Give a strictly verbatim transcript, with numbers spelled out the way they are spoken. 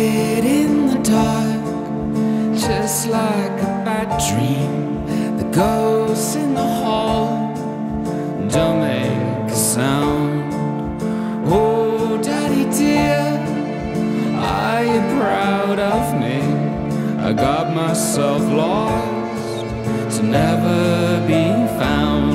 fade in the dark, just like a bad dream. The ghosts in the hall don't make a sound. Oh, Daddy dear, are you proud of me? I got myself lost to never be found.